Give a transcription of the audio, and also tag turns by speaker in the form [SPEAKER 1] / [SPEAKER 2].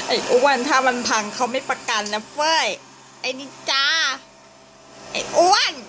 [SPEAKER 1] ไอ้อ้วนถ้ามันพังเขาไม่ประกันนะเฟ้ยไอ้นินจาไอ้อ้วน